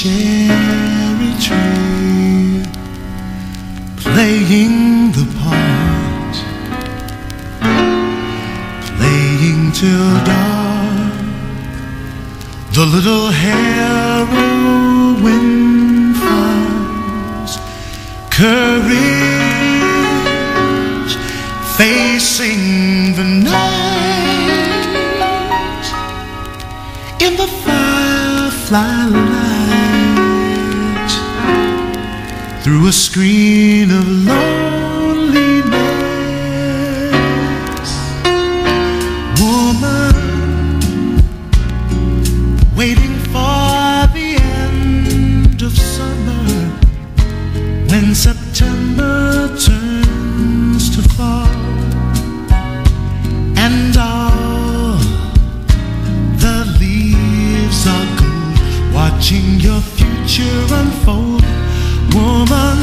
cherry tree, playing the part, playing till dark. The little heroine finds courage, facing the night in the firefly light, through a screen of loneliness. Woman, waiting for the end of summer, when September turns to fall, and all the leaves are gold, watching your future unfold. Woman,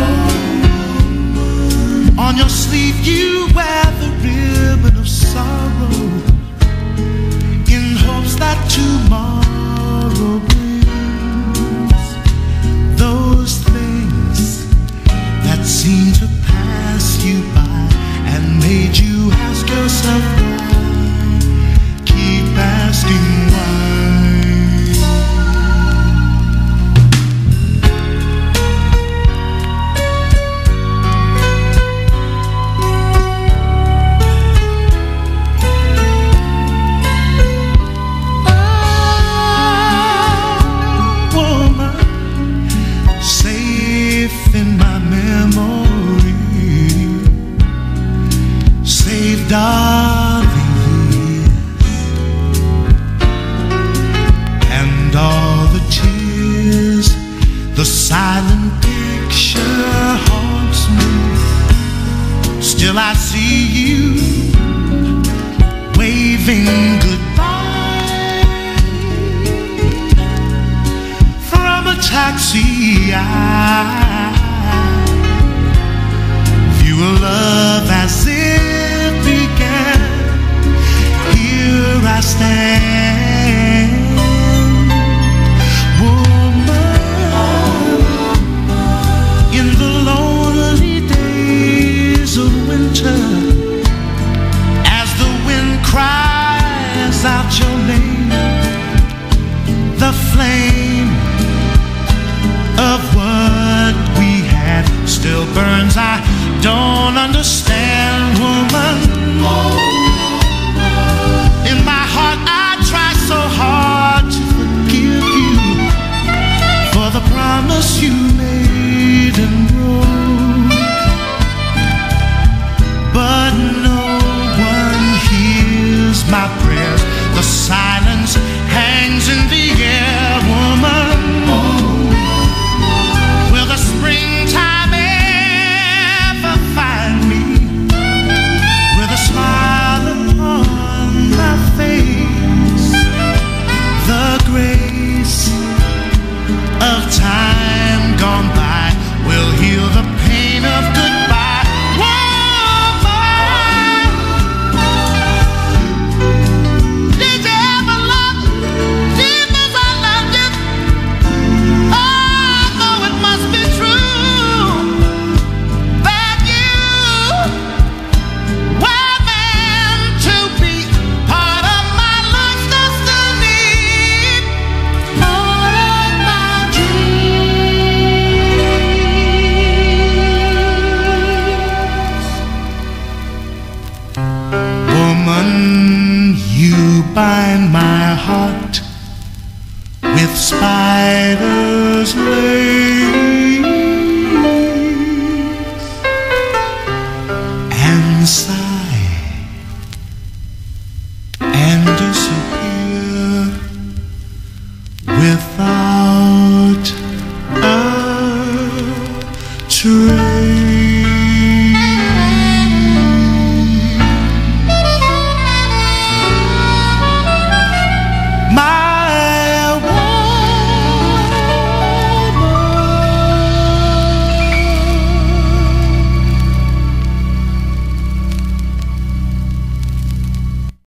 on your sleeve you wear the ribbon of sorrow, in hopes that tomorrow brings those things that seem to pass you by, and made you ask yourself why. Keep asking why. In my memory, saved darling years, and all the tears, the silent picture haunts me. Still I see you waving goodbye from a taxi. View a love as it began. Here I stand, woman, in the lonely days of winter, as the wind cries out your name, the flame of what we had still burns. I don't understand, woman. In my heart I try so hard to forgive you for the promise you made and broke, but no one hears my prayers. The silence hangs in the air, woman. Of time